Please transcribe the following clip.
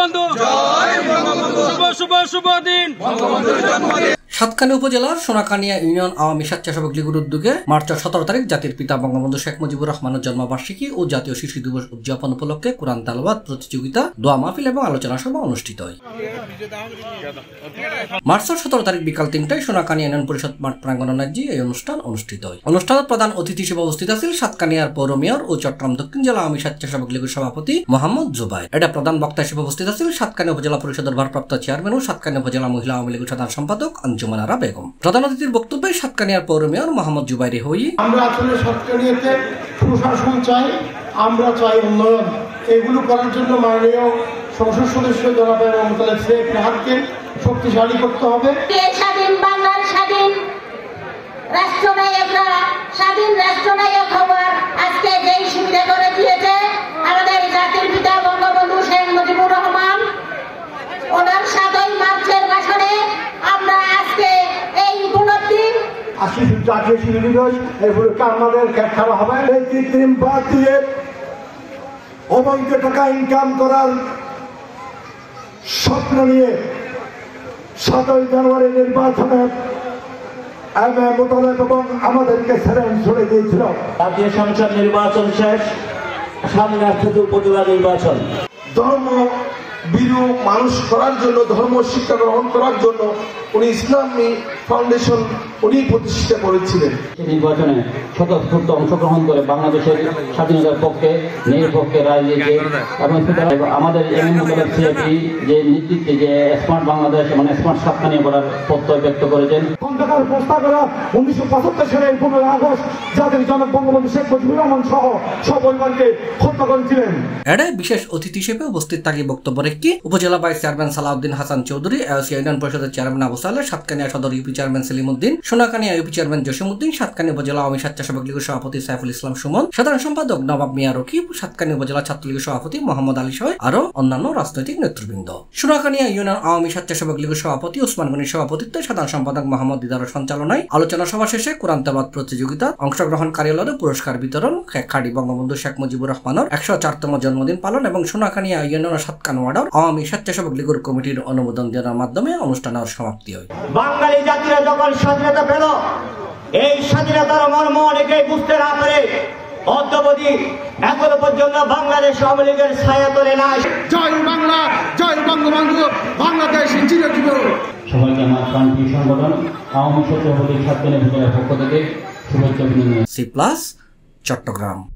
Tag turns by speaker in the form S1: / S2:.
S1: বঙ্গবন্ধু শুভ শুভ শুভ দিন।
S2: সাতকানী উপজেলার সোনাকানিয়া ইউনিয়ন আওয়ামী স্বেচ্ছাসেবক লীগের উদ্যোগে মার্চের 17 তারিখ জাতির পিতা বঙ্গবন্ধু শেখ মুজিবুর রহমানের জন্মবার্ষিকী ও জাতীয় শিশু দিবস উদযাপন উপলক্ষে কোরআন তেলাওয়াত প্রতিযোগিতা, দোয়া মাহফিল এবং আলোচনা সভা অনুষ্ঠিত হয়। মার্চের 17 তারিখ বিকাল 3টায় সোনাকানিয়া ইউনিয়ন পরিষদ মাঠ প্রাঙ্গণে এই অনুষ্ঠান অনুষ্ঠিত হয়। অনুষ্ঠানের প্রধান অতিথি হিসেবে উপস্থিত আছেন সাতকানিয়ার পৌর মেয়র ও চট্টগ্রাম দক্ষিণ জেলা আওয়ামী স্বেচ্ছাসেবক লীগের সভাপতি মোহাম্মদ জুবাইর। এটা প্রধান বক্তা হিসেবে উপস্থিত আছেন সাতকানিয়া উপজেলা পরিষদের ভারপ্রাপ্ত চেয়ারম্যান ও সাতকানিয়া উপজেলা মহিলা আওয়ামী লীগের সাধারণ সম্পাদক আঞ্জুমান আরা বেগম। প্রধান অতিথির বক্তব্যে সাতকানিয়ার পৌর মেয়র মোহাম্মদ জুবাইর
S3: আমরা আসলে সাতকানিয়াতে সুশাসন চাই, আমরা চাই উন্নয়ন। এগুলো করার জন্য মাননীয় সংসদ সদস্য জনাব মোতালেব শেখ রাহাতকে শক্তিশালী করতে হবে।
S4: স্বাধীন বাংলার স্বাধীন রাষ্ট্রনায়করা স্বাধীন রাষ্ট্রনায়ক হওয়ার আজকে যেই সুবিধা করে দিয়েছে আমাদের জাতির পিতা বঙ্গবন্ধু শেখ মুজিবুর রহমান, ওনার 7ই মার্চের ভাষণে আমরা আজকে এই উপলব্ধি
S3: জাতীয় শিশু দিবস এগুলোকে আমাদের খেলা হবে। এই কৃত্রিম বাদ দিয়ে অবৈধ টাকা ইনকাম করার স্বপ্ন নিয়ে 7ই জানুয়ারি নির্বাচনে মোতালেব এবং আমাদেরকে চ্যালেঞ্জ ছড়ে দিয়েছিল।
S5: জাতীয় সংসদ নির্বাচন শেষ, সামনে আসছে উপজেলা নির্বাচন।
S3: ধর্ম বিরু মানুষ করার জন্য, ধর্ম শিক্ষা গ্রহণ করার জন্য উনি ইসলামী ফাউন্ডেশন উনি প্রতিষ্ঠা করেছিলেন।
S5: নির্বাচনে স্বতঃস্ফূর্ত অংশগ্রহণ করে বাংলাদেশের স্বাধীনতার পক্ষে নিরপেক্ষ রায় দিয়েছে এবং আমাদের সিআইপি যে নেতৃত্বে যে স্মার্ট বাংলাদেশ মানে স্মার্ট সাতকানিয়া করার প্রত্যয় ব্যক্ত করেছেন।
S3: খন্দকার প্রস্তাব করা 1975 সালের 15 আগস্ট জাতির জনক বঙ্গবন্ধু শেখ মুজিবুর রহমান সহ সপরিবারকে হত্যা করেছিলেন।
S2: এড়ে বিশেষ অতিথি হিসেবে উপস্থিত থাকি বক্তব্য রেখে উপজেলা vice chairman Salauddin Hasan Chowdhury, union পরিষদের চেয়ারম্যান আবু সালেহ, সাতকানিয়া সদর UP chairman Selimuddin, Sonakania UP chairman Jasimuddin, Satkania উপজেলা আওয়ামী স্বেচ্ছাসেবক লীগের সভাপতি সাইফুল ইসলাম সুমন, সাধারণ সম্পাদক নবাব মিয়া রকিব, সাতকানিয়া উপজেলা ছাত্রলীগের সভাপতি মোহাম্মদ আলী সহ আরো অন্যান্য রাজনৈতিক নেতৃবৃন্দ। সোনাকানিয়া ইউনিয়ন আওয়ামী স্বেচ্ছাসেবক লীগের সভাপতি ওসমান গনির সভাপতিত্বে সাধারণ সম্পাদক মোহাম্মদ দিদারের সঞ্চালনায় আলোচনা সভা শেষে কোরআন তেলাওয়াত প্রতিযোগিতা, অংশগ্রহণকারী পুরস্কার বিতরণ, খাড়ি বঙ্গবন্ধু শেখ মুজিবুর রহমানের 104তম জন্মদিন পালন এবং সোনাকানিয়া ইউনিয়ন সাতকান ওয়ার্ডের আওয়ামী স্বেচ্ছাসেবক লীগের কমিটির অনুমোদন দেওয়ার মাধ্যমে অনুষ্ঠানের সমাপ্তি হয়।
S5: বাঙালি জাতিরা যখন স্বাধীনতা পেল, এই স্বাধীনতার মর্ম অনেকেই বুঝতে না পারে অদ্যাবধি এখনো পর্যন্ত বাংলাদেশ আওয়ামী লীগের ছায়া তোলে নাই।
S3: জয় বাংলা, জয় বঙ্গবন্ধু, বাংলাদেশ চিরজীবন।
S5: সবাইকে আমার প্রান্তীয় সংগঠন আওয়ামী স্বেচ্ছাসেবক সাতকানিয়া উপজেলার পক্ষ থেকে শুভেচ্ছা অভিনন্দন।
S2: C+ চট্টগ্রাম।